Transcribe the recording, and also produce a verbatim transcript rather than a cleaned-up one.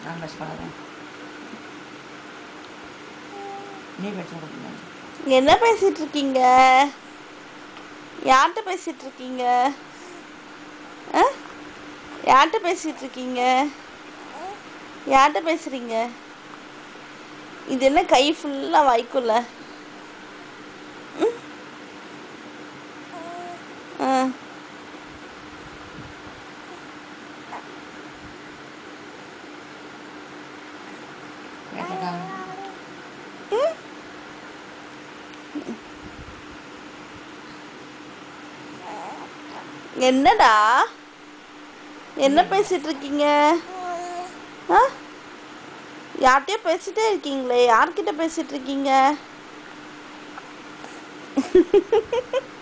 என்ன பேசிட்டு இருக்கீங்க? யார்கிட்ட பேசிட்டு இருக்கீங்க? யார்கிட்ட பேசிட்டு இருக்கீங்க? யார்கிட்ட பேசுறீங்க? இது என்ன கை ஃபுல்லா வாய்க்குள்ள? ஆ என்னடா என்ன பேசிட்டு இருக்கீங்க? ஆ யார்கிட்டயோ பேசிட்டே இருக்கீங்களே, யார்கிட்ட பேசிட்டு இருக்கீங்க?